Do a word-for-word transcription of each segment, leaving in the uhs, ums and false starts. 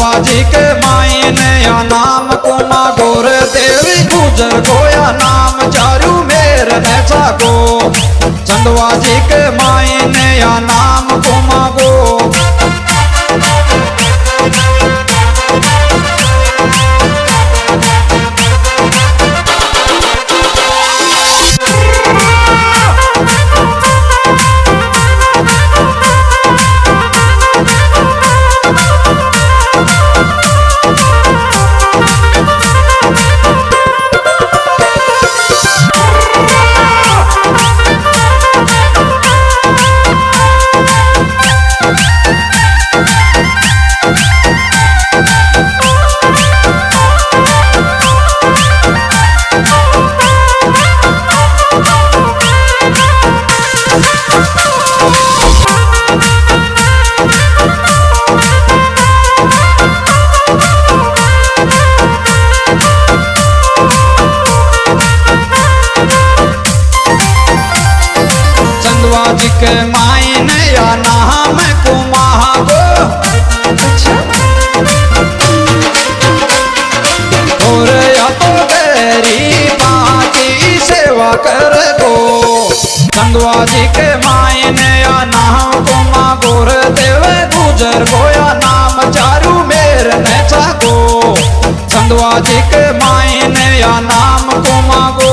चंदवा जी के मायने या नाम कुमा गोर देवी गुजर गोया नाम चारू मेर ने जागो। चंदवा जी के मायने या नाम कुमा गो। जी के मायने या नाम कुमा गो। और या तो गरीबा की सेवा कर गो। चंदवा जी के मायने या नाम कुमा गोर देवे गुजर गोया नाम चारू मेर ने जागो। चंदवा जी के मायने या नाम कुमा गो।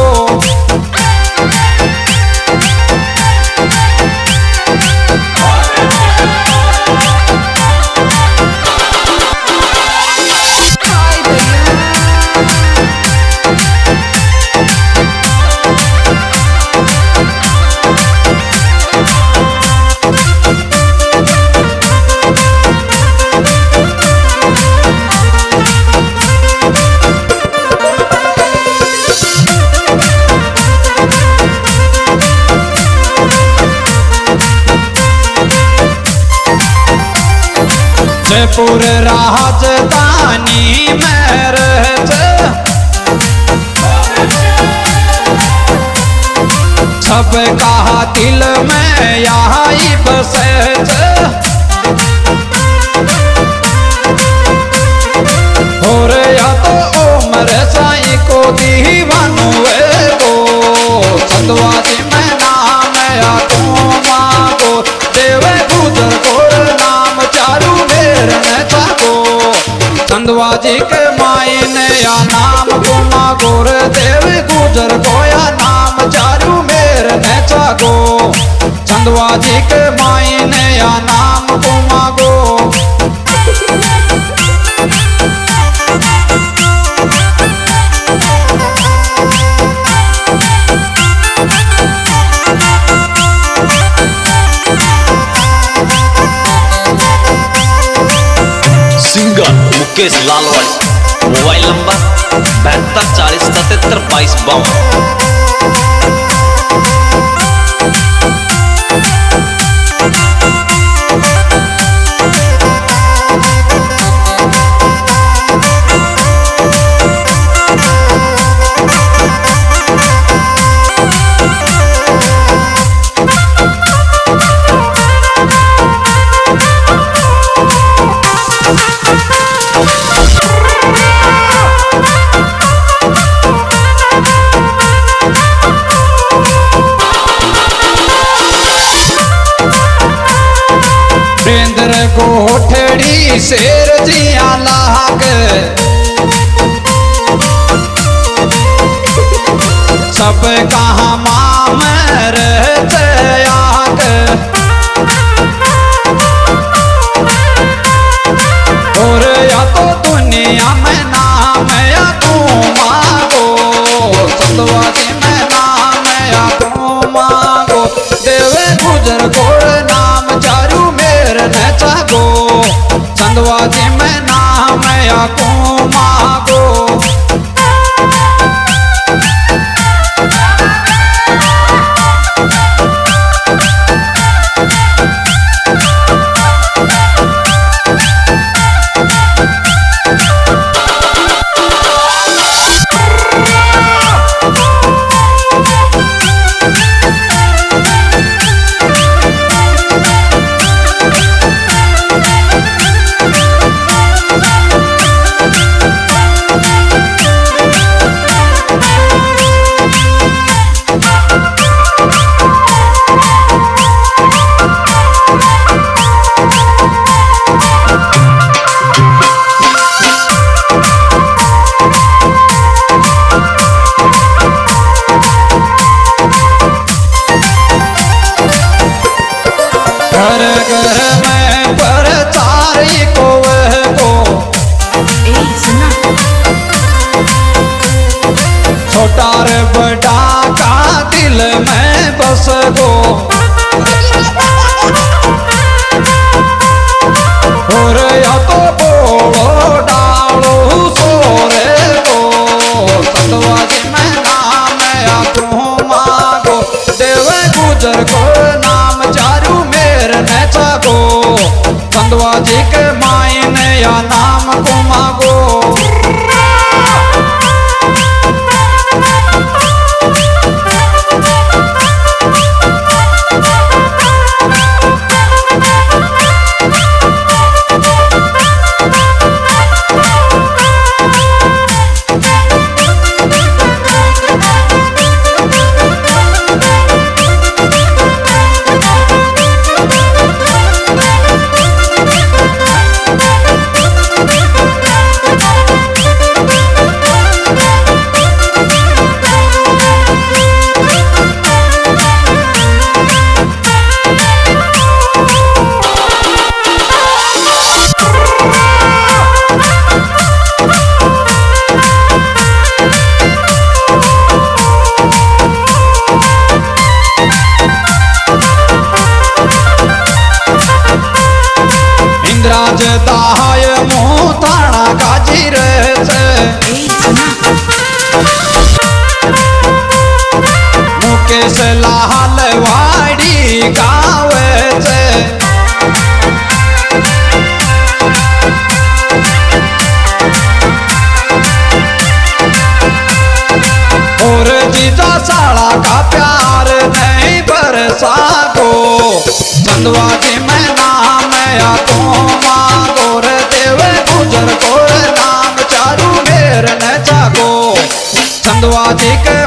जयपुर राजधानी में रहते सब कहा दिल में यही बसे। और या तो उम्र साई को दीवानू गो। चंदवा जी में नाम या कुमा गो देवे गुजर गोर नाम चारू मेर ने जागो। चंदवा जी के मायने या नाम कुमा गोर देवी गुजर गोया नाम चारू मेर ने जागो। चंदवा जी के मायने या नाम कुमा गो। Singer Mukesh Lalwadi. Mobile number बहत्तर चालीस सतहत्तर बाईस बावन। गोठड़ी शेर जिया लाग सब कहाँ माम रहते आग। और या तो दुनिया में नाम या कुमा गो। चंदवा जी में नाम या कुमा गो देवे गुजर गोर नाम चारू मेर ने जागो। चंदवा जी में नाम या कुमा गो। और या तो बोलो डालो सोरे को संतवा जी मैं नाम या तू मांगो देव गुजर को नाम चारू मेर ने चागो संतवा जी के मायने या नाम को मांगो इंद्राज दाय मुँह थाना काजी रे मुकेश लाल वाड़ी गावे से और जीजा साड़ा का प्यार नहीं बरसा को चंदवा जी मैं नाम या तो मांगो रे देव गुजर को नाम चारू मेर न जागो चंदवा जी के